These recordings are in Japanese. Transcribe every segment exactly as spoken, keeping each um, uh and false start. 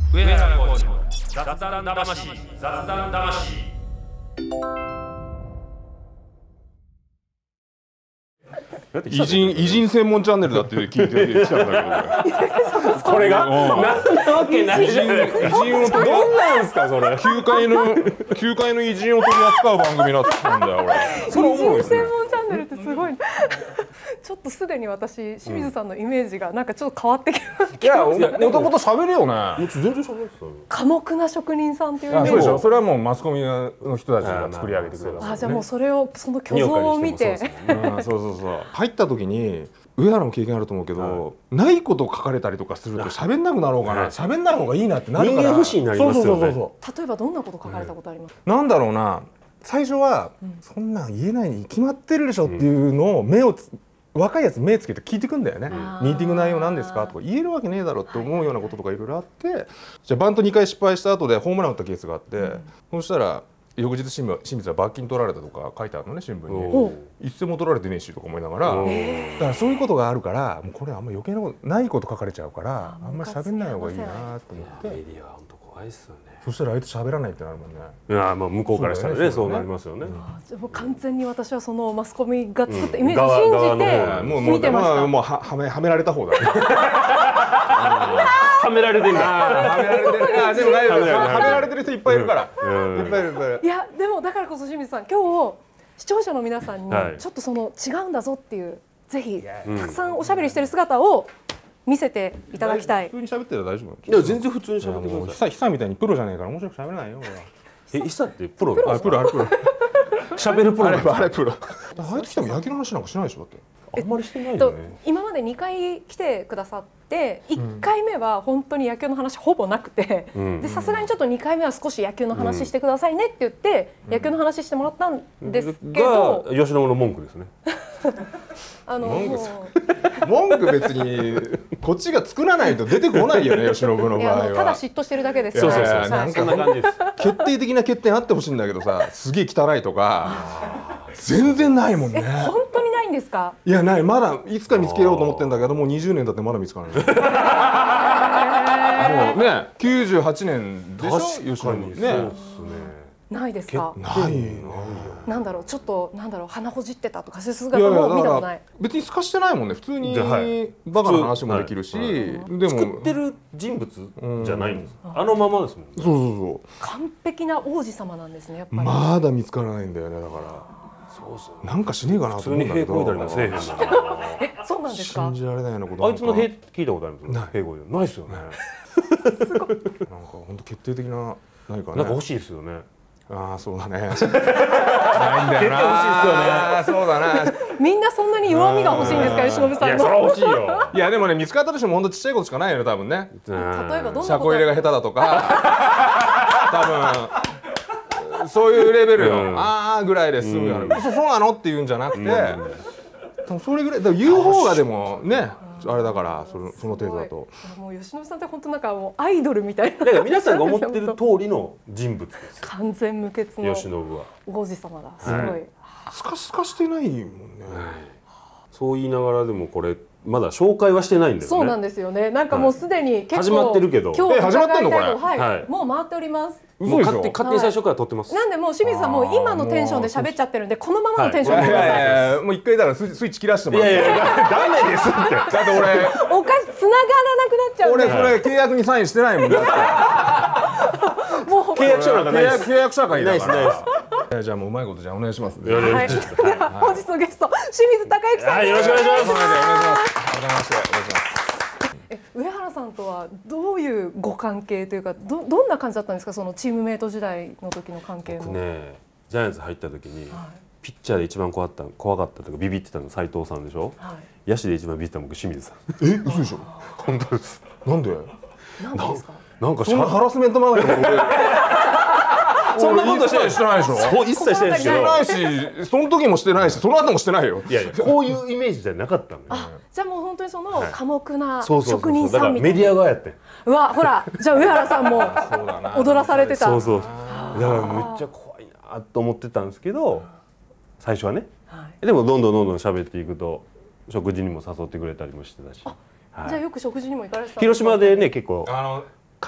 上原浩二の雑談魂、雑談魂。 偉人偉人専門チャンネルだって聞いてきたんだけど、 これがなんなわけないじゃないですか。 偉人を取りどんなんですかそれ。 球界の球界の偉人を取り扱う番組になってたんだよ俺。それおもろいですね。 専門チャンネルってすごいちょっとすでに私清水さんのイメージがなんかちょっと変わってきました。 いや、もともと喋るよね。 全然喋ってたよ。 寡黙な職人さんっていうイメージ。 そうでしょ。それはもうマスコミの人たちが作り上げてくれた。 あ、じゃあもうそれをその虚像を見て、 そうそうそう。入った時に上原も経験あると思うけど、ないこと書かれたりとかすると喋んなくなろうかな、喋んない方がいいなってなるから。 人間不信になりますよね。 そうそうそうそう。 例えばどんなこと書かれたことあります？ なんだろうな。最初はそんなん言えないに決まってるでしょっていうのを目をつ若いやつ目つけて聞いてくんだよね。ミーティング内容なんですかとか言えるわけねえだろって思うようなこととかいろいろあって、じゃあバントにかい失敗した後でホームラン打ったケースがあって、うん、そしたら翌日清水は罰金取られたとか書いてあるのね、新聞に。一銭も取られてねえしとか思いながら、だからそういうことがあるからもうこれあんま余計なことないこと書かれちゃうからあんまり喋んない方がいいなと思って。 メディアは本当怖いですよね。 そしたらあいつ喋らないってなるもんね。 いや、まあ向こうからしたらね、そうなりますよね。 完全に私はそのマスコミが作ったイメージを信じて見てました。 もうはめはめられた方だ。 はめられてんだ。 はめられてる。あ、でも大丈夫。はめられてる人いっぱいいるから。いっぱいいるいっぱいいる。 いや、でもだからこそ清水さん、今日視聴者の皆さんにちょっとその違うんだぞっていうぜひたくさんおしゃべりしてる姿を見せていただきたい。 普通に喋ってたら大丈夫？ いや、全然普通に喋ってください。 久々みたいにプロじゃないから面白く喋れないよ。 え、久ってプロ？ あ、プロあれプロ。 喋るプロ。あれあれプロ。あいつ来ても野球の話なんかしないでしょだって。 あんまりしてないよね。 今までにかい来てくださっていっかいめは本当に野球の話ほぼなくて、でさすがにちょっとにかいめは少し野球の話してくださいねって言って野球の話してもらったんですけど、 吉野の文句ですね。 あの文句別にこっちが作らないと出てこないよね、吉野の場合は。 ただ嫉妬してるだけです。 そうそうそう。なんかそんな感じです。 決定的な欠点あってほしいんだけどさ、すげえ汚いとか全然ないもんね。 本当にないんですか？ いや、ない。まだいつか見つけようと思ってんだけど、もうにじゅうねん経ってまだ見つからない。もうね、きゅうじゅうはちねんでしょ、吉野にね。 ないですか？ ないよ。 なんだろう、ちょっとなんだろう、鼻ほじってたとかそういう姿も見たことない。 別に透かしてないもんね。普通にバカな話もできるし、でも作ってる人物じゃないんです。あのままですもんね。 そうそうそう。 完璧な王子様なんですね、やっぱり。 まだ見つからないんだよね、だから。そうそう。なんかしねえかなと思うんだけど。 え、そうなんですか？ 信じられないようなこと。 あいつの兵聞いたことあるんですよ。兵語でないですよね。 すごい。 なんか本当決定的な何かね。 なんか欲しいですよね。 ああ、そうだね。ないんだよな。そうだな。 みんなそんなに弱みが欲しいんですか、吉野さんの。 いや、それは欲しいよ。 いや、でもね、見つかったとしても本当ちっちゃいことしかないよね、多分ね。 例えばどんなこと？ 車庫入れが下手だとか。多分。そういうレベルよ。ああぐらいで済むやろ。そうなのって言うんじゃなくて。多分それぐらい。言う方がでもね。あれだからそのその程度だと。 もう吉野さんって本当なんかもうアイドルみたいな。 だから皆さんが思ってる通りの人物です。 完全無欠の吉野は王子様だ。すごい。 スカスカしてないもんね。 そう言いながらでもこれまだ紹介はしてないんだよね。 そうなんですよね。なんかもうすでに結構始まってるけど。 今日始まってんのこれ。 はい。もう回っております。 もう勝手勝手に最初から撮ってます。 なんでもう清水さんもう今のテンションで喋っちゃってるんでこのままのテンションでください。 もう一回だからスイッチ切らしてもらって。 いやいやダメですって。だって俺おかし繋がらなくなっちゃう。 俺それ契約にサインしてないもん。もう契約書なんかないです。 契約書なんかいないですないです。 じゃあもううまいことじゃあお願いします。 はい。本日のゲスト清水孝之さんです。 よろしくお願いします。 お願いします。改めましてお願いします。 え、上原さんとはどういうご関係というか ど, どんな感じだったんですか、そのチームメイト時代の時の関係も。 僕ね、ジャイアンツ入った時に、はい、ピッチャーで一番怖かった怖かったとかビビってたの斉藤さんでしょ、はい、野手で一番ビビってたの僕清水さん。 え、嘘でしょ。 本当です。 なんでなんでですか。 なんかそんなハラスメントまだそんなことしてないでしょ。 そう一切してないしてないし、その時もしてないし、その後もしてないよ。 いやいや、こういうイメージじゃなかったのよ。 あ、じゃあもう本当にその寡黙な職人さんみたいな。 メディア側やって。 うわ、ほら、じゃあ上原さんも踊らされてた。 そうそう。だからめっちゃ怖いなと思ってたんですけど、最初はね。でもどんどんどんどん喋っていくと食事にも誘ってくれたりもしてたし。 じゃあよく食事にも行かれてた。 広島でね、結構。帰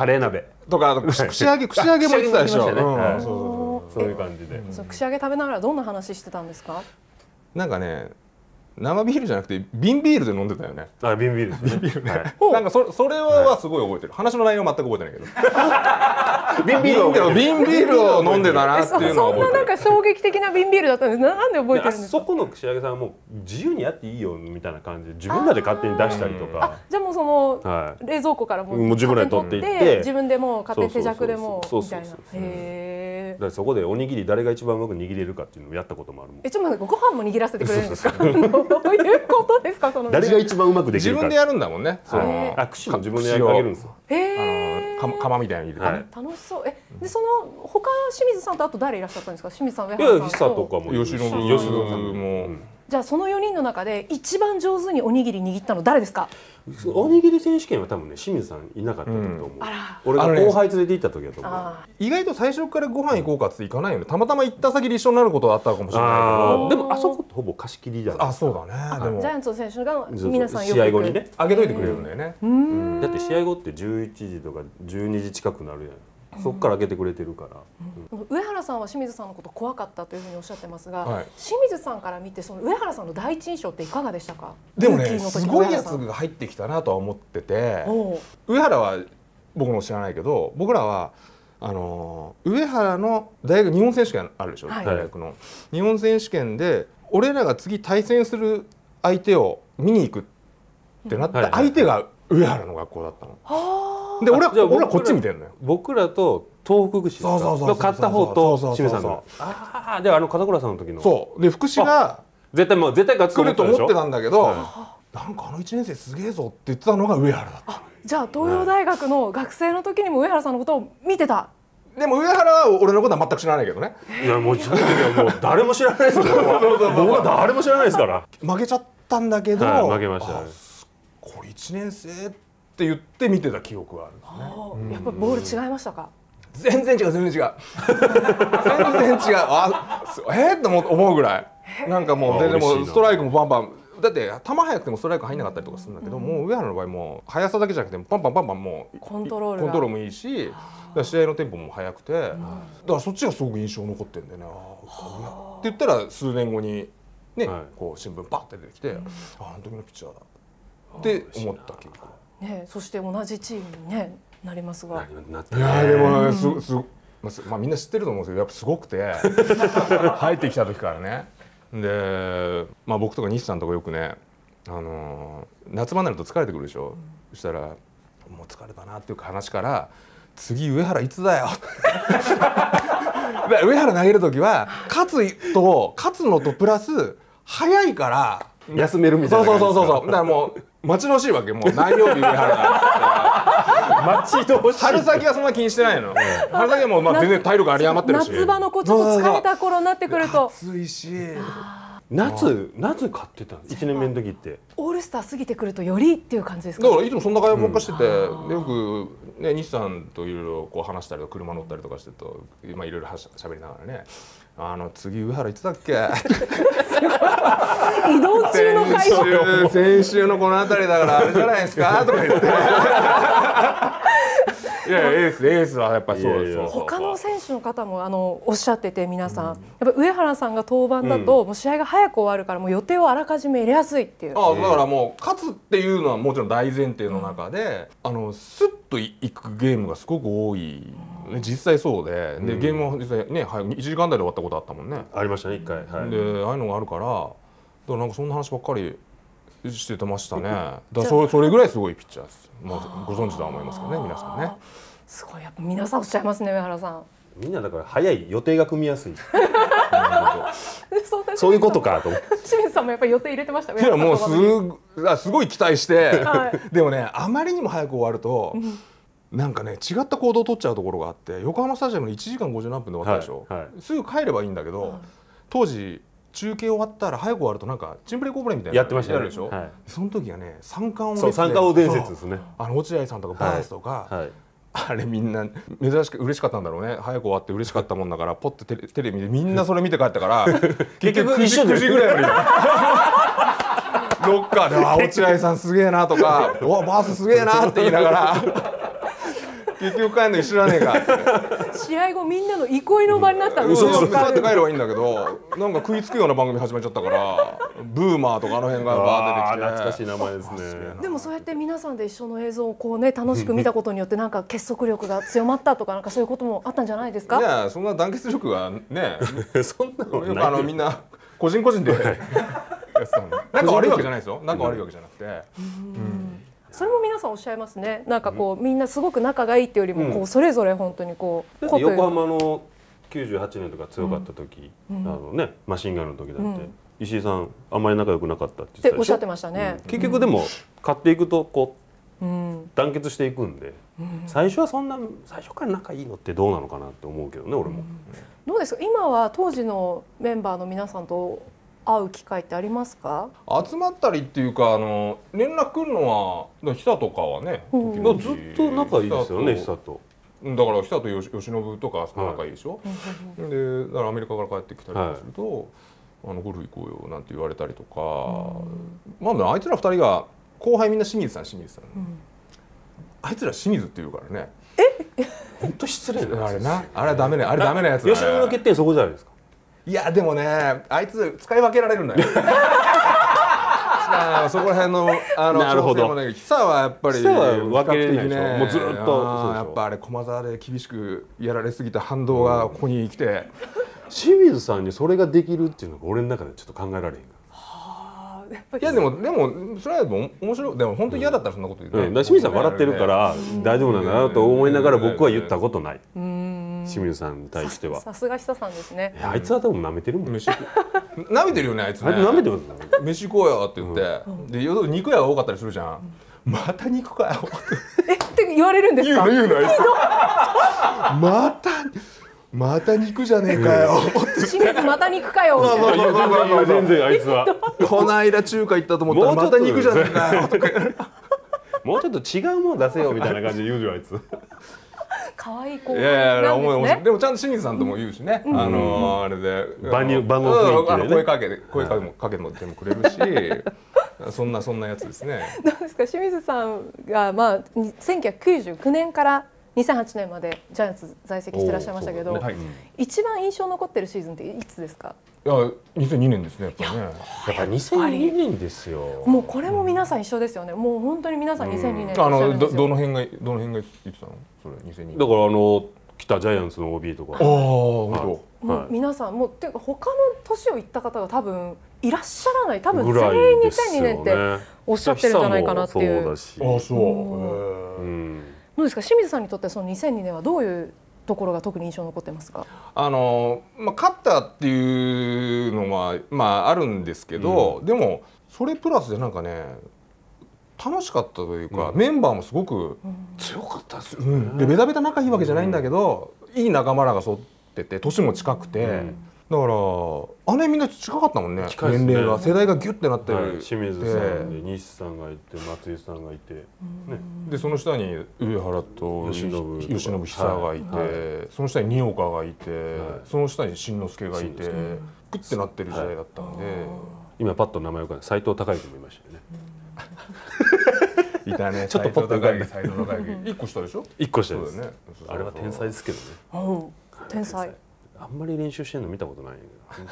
カレー鍋とか、あと串串揚げ串揚げも言ってたでしょ。 串揚げもうん言ってましたねそうそうそういう感じで。 その串揚げ食べながらどんな話してたんですか？ なんかね、生ビールじゃなくて瓶ビールで飲んでたよね。 あ、瓶ビールですね。 なんかそそれはすごい覚えてる。話の内容全く覚えてないけど。 瓶ビールを瓶瓶ビールを飲んでたなっていうのはそんななん覚えてる。 か衝撃的な瓶ビールだったんです。なんで覚えてあるんですか？ そこの串揚げさんはもう自由にやっていいよみたいな感じで自分らで勝手に出したりとか。 じゃあもうその、 は冷蔵庫からもうもう自分らで取っていって自分でもう勝手に手酌でもそうみたいな。 そうそうそうへだからそこでおにぎり誰が一番うまく握れるかっていうのをやったこともあるもん。 え、ちょっと待って、ご飯も握らせてくれるんですか？どういうことですか？その誰が一番うまくできるか。 自分でやるんだもんね。そはいのあ、串も自分でやりあげるんですよ。 へあのか釜みたいなの入れてはいね。 楽しそう。え、でその他清水さんとあと誰いらっしゃったんですか？清水さん、上いや原さん久とかも吉野吉野さんもうんじゃあそのよにんの中で一番上手におにぎり握ったの誰ですか？ おにぎり選手権は多分ね清水さんいなかったと思う。 あら。 俺が後輩連れて行った時だと思う。 あ意外と最初からご飯行こうかって行かないよね。たまたま行った先で一緒になることはあったかもしれないあーけでもあそこってほぼ貸し切りじゃど。あ、 ないですか。 そうだね。でもジャイアンツの選手がそうそう皆さんよく試合後にね。 あげといてくれるんだよね。 だって試合後ってじゅういちじとかじゅうにじ近くなるやん。そっから開けてくれてるから。 上原さんは清水さんのこと怖かったというふうにおっしゃってますが、 はい清水さんから見てその上原さんの第一印象っていかがでしたか？ でもね、 ルーキーの時すごいやつの上原さんが入ってきたなとは思ってて、 おう上原は僕も知らないけど、僕らはあのー上原の大学日本選手権あるでしょ、 はい大学の日本選手権で俺らが次対戦する相手を見に行くってなったはいはい相手が上原の学校だったの。 はで俺はじゃあ俺はこっち見てるのよ。 僕らと東北福祉そうそうそうそうの勝った方とそうそうそうそう清水さんの。ああ、ではあの門倉さんの時の。 そうで福士が絶対もう絶対勝つと来ると思ってたんんだけど、 はなんかあのいちねん生すげえぞって言ってたのが上原だったの。 じゃあ東洋大学の学生の時にも上原さんのことを見てた。 でも上原は俺のことは全く知らないけどね。 いやもう自分ではもう誰も知らないですから。僕は誰も知らないですから。 負けちゃったんだけど、 はい負けましたあこれいちねん生って言って見てた記憶があるんですね。 あーやっぱりボール違いましたか？ 全然違う全然違う全然違う。あすえー、と思う思うぐらいなんかもう全然も嬉しいなうストライクもバンバンだって球速くてもストライク入んなかったりとかするんだけど、もう上原の場合もう速さだけじゃなくてパンパンパンパンもうコントロールがコントロールもいいし、だから試合のテンポも速くて、だからそっちがすごく印象残ってるんでね。あって言ったら数年後にね、 はいこう新聞パッて出てきて、ああの時のピッチャーだって思った記憶。 ね、そして同じチームに、ね、なりますが。 なったいやーでもねすすまあすまあみんな知ってると思うんですけどやっぱすごくて入ってきた時からね。で、まあ、僕とか西さんとかよくね、あのー夏場になると疲れてくるでしょ、うん、そしたらもう疲れたなっていう話から次上原いつだよで上原投げる時は勝つと勝つのとプラス早いから休めるみたいなそう感じですか。 そうそうそうだからもう待ち遠しいわけもう何曜日上原が待ち遠しい。 春先はそんな気にしてないの。春先はもうまあ全然体力有り余ってるし。 夏場のこうちょっと疲れた頃になってくると暑いし。 夏夏買ってた一年目の時って。 オールスター過ぎてくるとよりっていう感じですか？ だからいつもそんな会話ばっかしてて、うん、でよくね西さんといろいろこう話したりとか車乗ったりとかしてると、まあいろいろはしゃべりながらね。あの次上原いつだっけ？ 移動中の会話。 先週先週のこの辺りだからあれじゃないですかとか言って。いやエースエースはやっぱりそうです。 他の選手の方もあのおっしゃってて皆さん、やっぱ上原さんが登板だと、もう試合が早く終わるからもう予定をあらかじめ入れやすいっていう。 ああだからもう勝つっていうのはもちろん大前提の中で、うん、あのスッといくゲームがすごく多い、ね、実際そうで、でゲームも実際ねいちじかん台で終わったことあったもんね。 ありましたね一回。はい、 でああいうのがあるからだからなんかそんな話ばっかりしてましたね。だからそれそれぐらいすごいピッチャーです。もうご存知とは思いますけどね皆さんね。 すごいやっぱ皆さんおっしゃいますね上原さん。 みんなだから早い予定が組みやすい。 そ, そういうことかと思って。 清水さんもやっぱり予定入れてました。 いやもうすすごい期待して、 はい、 でもねあまりにも早く終わると、うん、なんかね違った行動を取っちゃうところがあって、横浜スタジアムでいちじかんごじゅうなんぷんで終わったでしょ、はいはい、すぐ帰ればいいんだけど、はい、当時中継終わったら早く終わるとなんかチンプレーコープレーみたいなやってましたねでしょ、はい、その時はね三冠王そう三冠王伝説ですね。 あの落合さんとかバースとか、 はいはい、 あれみんな珍しく嬉しかったんだろうね。早く終わって嬉しかったもんだからポッとテレ、テレビでみんなそれ見て帰ったから結局くじぐらいまでロッカーで「あ落合さんすげえな」とか「おバースすげえな」って言いながら結局帰るの一緒じゃねえかって試合後みんなの憩いの場になったの。 嘘嘘帰って帰ればいいんだけど、なんか食いつくような番組始まっちゃったから、ブーマーとかあの辺がバー出てきて、 懐かしい名前ですね。 でもそうやって皆さんで一緒の映像をこうね楽しく見たことによってなんか結束力が強まったとかなんかそういうこともあったんじゃないですか。 いやそんな団結力はねそんなのよくない。 あのみんな個人個人でやってたの。なんか悪いわけじゃないですよ。なんか悪いわけじゃなくて。 それも皆さんおっしゃいますね。なんかこうみんなすごく仲がいいっていうよりもこうそれぞれ本当にこうだって横浜のきゅうじゅうはちねんとか強かった時、あのねマシンガンの時だって石井さんあんまり仲良くなかったって言ってたでしょ。 っておっしゃってましたね。 結局でも勝っていくとこう団結していくんで、最初はそんな最初から仲いいのってどうなのかなって思うけどね俺も。 どうですか今は当時のメンバーの皆さんと会う機会ってありますか。 集まったりっていうかあの連絡来るのは久とかはね、 うんだからずっと仲いいですよね久と。 だから久とよし由伸とか仲いいでしょ。でだからアメリカから帰ってきたりとかすると、あのゴルフ行こうよなんて言われたりとか、まああいつらふたりが後輩みんな清水さん清水さん、あいつら清水って言うからね。 本当失礼なあれなあれはダメねあれダメなやつだね。 吉野の欠点そこじゃないですか。 いやでもねあいつ使い分けられるんだよ。そこら辺のあのなるほど調整もね久はやっぱり久は分けれないでしょ比較的ねもうずっとそうでしょやっぱあれ駒沢で厳しくやられすぎた反動がここに来て、 清水さんにそれができるっていうのが俺の中でちょっと考えられへんかいやでもでもそれはでも面白いでも本当に嫌だったらそんなこと言うら、うん、だから清水さん笑ってるから大丈夫なんだなと思いながら僕は言ったことない。清水さんに対してはさすが久さんですね。 あいつは多分舐めてるもん。 飯舐めてるよねあいつね。 あいつ舐めてますよ。 飯行こうよって言ってで夜肉屋が多かったりするじゃん。また肉かよえって言われるんですか。 言うの言うのあいつまたまた肉じゃねえかよ清水また肉かよ。 いやいや全然あいつはこの間中華行ったと思ったらまた肉じゃねえかよとかもうちょっと違うもの出せよみたいな感じで言うじゃんあいつ。 可愛い子いやいやなん思い思いですね。 でもちゃんと清水さんとも言うしね、あのーあれで場に場の雰囲気でねうんあの声かけて声かけもかけもてもくれるしそんなそんなやつですね。 どうですか清水さんがまあせんきゅうひゃくきゅうじゅうきゅうねんからにせんはちねんまでジャイアンツ在籍してらっしゃいましたけど、 おーそうだはい、い一番印象残ってるシーズンっていつですか。 やにせんにねんですねやっぱりね。 やっぱにせんにねんですよ。 もうこれも皆さん一緒ですよね。もう本当に皆さんにせんにねんあおっしゃるのんですよ。 どどの辺がどの辺が言ってたのそれにせんにねん。 だからあの来たジャイアンツの オービー とか。 ああ本当。 もうはい皆さんもうっていうか他の年を行った方が多分いらっしゃらない多分ぐらい全員ですよにせんにねんってね。 おっしゃってるんじゃないかなっていう。 そうだし。 ああそう。 うへえん。 どうですか清水さんにとってそのにせんにねんはどういうところが特に印象に残ってますか。 あのまあ勝ったっていうのはまああるんですけど、でもそれプラスでなんかね楽しかったというか、 うんメンバーもすごく、 強かったですようね。 んでベタベタ仲いいわけじゃないんだけど、いい仲間らが揃ってて年も近くて、 うんだからあれみんな近かったもんね近いですね年齢が世代がギュッてなってる、 はい、清水さんで西さんがいて松井さんがいて、ね、 でその下に上原と吉信吉信久がいて、 はいその下に二岡がいて、 はいその下に新之助がいて、 新之助グッてなってる時代だったんで、 今パッと名前浮かんで斉藤孝之もいましたよね。 いたねちょっとポッと浮かんで斉藤孝之一個下でしょ。 一個下です。 そうだよね。 あれは天才ですけどね。 うん天才。 あんまり練習してるの見たことない。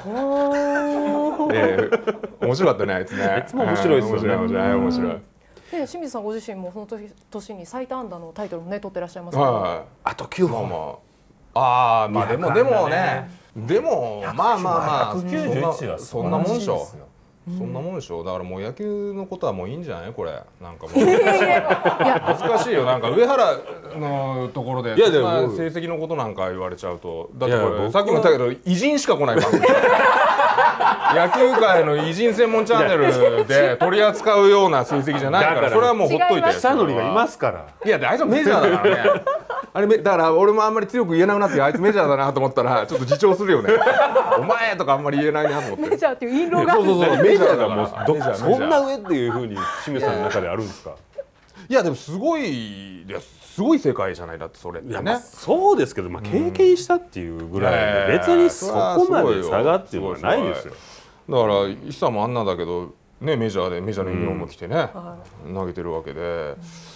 ええ面白かったねあいつね。 あいつも面白いですよね面白い面白い面白い。 で清水さんご自身もその年年に最多安打のタイトルもね取ってらっしゃいますけど、 はい。 あときゅうまあほん。 まあ。ああまあでもでもねでもまあまあまあひゃくきゅうじゅういちはそんなもんでしょ素晴らしいですよ。 そんなもんでしょ。だからもう野球のことはもういいんじゃないこれなんかもう。 いやいやいや恥ずかしいよなんか上原のところでいやでもそんな成績のことなんか言われちゃうとだってこいや僕はれさっきも言ったけど偉人しか来ない番組野球界の偉人専門チャンネルで取り扱うような成績じゃないかだかららそれはもうほっといて。 久典がいますから。 いや大丈夫メジャーだからねあれめだから俺もあんまり強く言えなくなってあいつメジャーだなと思ったらちょっと自重するよねお前とかあんまり言えないなと思ってメジャーっていう印籠がそうそうそうメジャーがもうどメジャーそんな上っていうふうに清水さんの中であるんですか。 いやでもすごいいやすごい世界じゃないだってそれっていやまあねそうですけど、まあ、経験したっていうぐらいで別にそこまで差がっていうのはないですよ。 だから石さんもあんなだけどねメジャーでメジャーのユニフォーム着てね、 は投げてるわけで、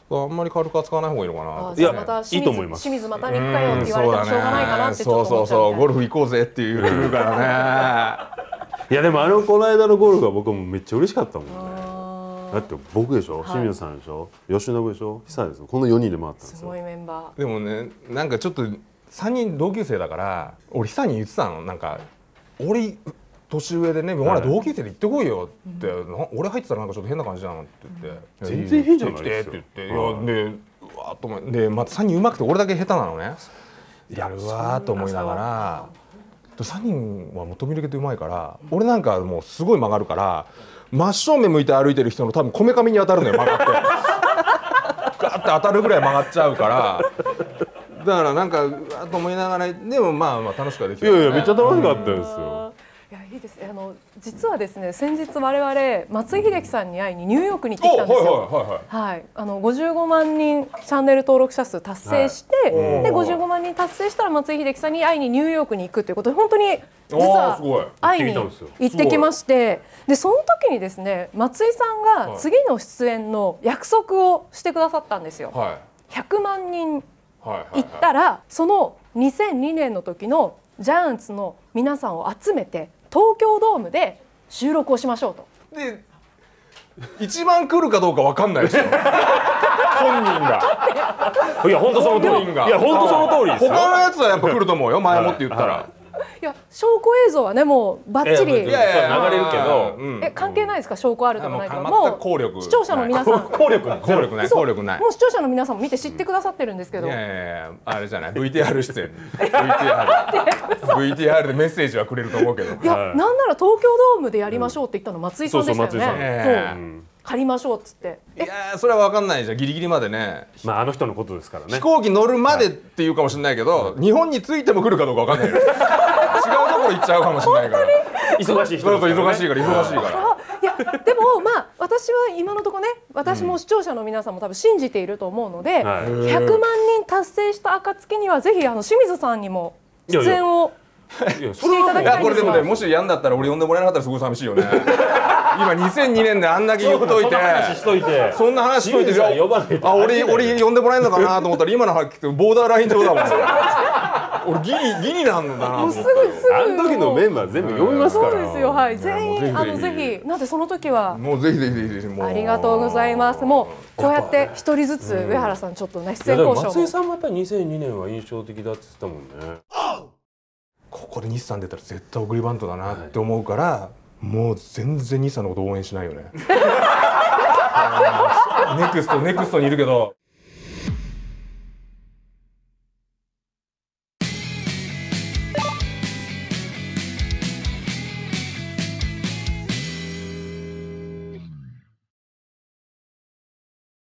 あんまり軽く扱わない方がいいのかないやまた清水いいと思います清水またに行くかよって言われてもしょうがないかなってちょっとそう思っちゃうみたいな。 そうそうゴルフ行こうぜって言うからねいやでもあのこの間のゴルフは僕もめっちゃ嬉しかったもんね。 あだって僕でしょ、 はい清水さんでしょ、吉信でしょ、久ですよ。このよにんで回ったんですよ。 ーすごいメンバでもねなんかちょっとさんにん同級生だから俺久に言ってたのなんか俺年上でね、ほら同級生で行ってこいよって、うん、な俺入ってたらなんかちょっと変な感じだなって言って、 うん、全然変じゃないですよって言って、いやでうわーと思ってでまたさんにん上手くて俺だけ下手なのね。やるわーと思いながらさんにんは求めるけど上手いから俺なんかもうすごい曲がるから真正面向いて歩いてる人の多分こめかみに当たるのよ曲がってガーって当たるぐらい曲がっちゃうからだからなんかうわーと思いながらでもまあまあ楽しくはできた、ね、 いやいやめっちゃ楽しかったですよ。 いやいいですね。あの実はですね先日我々松井秀喜さんに会いにニューヨークに行ってきたんですよ。 はいはいはいはい、 はい、あのごじゅうごまんにんチャンネル登録者数達成して、 はい、 でごじゅうごまんにん達成したら松井秀喜さんに会いにニューヨークに行くということで本当に実は会いに行ってきまして、でその時にですね松井さんが次の出演の約束をしてくださったんですよ。 はい、 ひゃくまんにん行ったらそのにせんにねんの時のジャイアンツの皆さんを集めて東京ドームで収録をしましょうと。 で一番来るかどうかわかんないでしょ本人が。 いや本当その通り。いや本当その通りですよ。 他のやつはやっぱ来ると思うよ前もって言ったら。 いや証拠映像はねもうバッチリ、 いやいや流れるけど、 うん、え関係ないですか証拠あるとかないとかもう効力視聴者の皆さん効力ない効力ない効力ないもう視聴者の皆さんも見て知ってくださってるんですけど、 いやいやいやあれじゃない ブイティーアール 出演 ブイティーアール ブイティーアール でメッセージはくれると思うけどいや、はい、なんなら東京ドームでやりましょうって言ったの松井さんでしたよね。 そうそう松井さん、 そう借りましょうっつって。 いやそれは分かんないじゃんギリギリまでね。 まああの人のことですからね。 飛行機乗るまでっていうかもしれないけど、はい、日本に着いても来るかどうか分かんないよ違うところ行っちゃうかもしれないから忙しい人ですからね。 忙しいから忙しいから。 いやでもまあ私は今のところね私も視聴者の皆さんも多分信じていると思うので、うん、ひゃくまんにん達成した暁にはぜひあの清水さんにも出演をしていただきたいんですが。 これでもねもしやんだったら俺呼んでもらえなかったらすごい寂しいよね今にせんにねんであんだけ言っといてそんな話しといてあ俺俺呼んでもらえるのかなと思ったら今のはっきりボーダーライン上だもん俺ギリギリなんだなと思って。 あの時のメンバー全部読みますから。 そうですよはい。全員あのぜひなんでその時はもうぜひぜひぜひぜひありがとうございます。もうこうやって一人ずつ上原さんちょっとね出演交渉も。 松井さんもやっぱりにせんにねんは印象的だって言ってたもんね。 ここで日産出たら絶対送りバントだなって思うから、もう全然日産のこと応援しないよね。ネクストネクストにいるけど。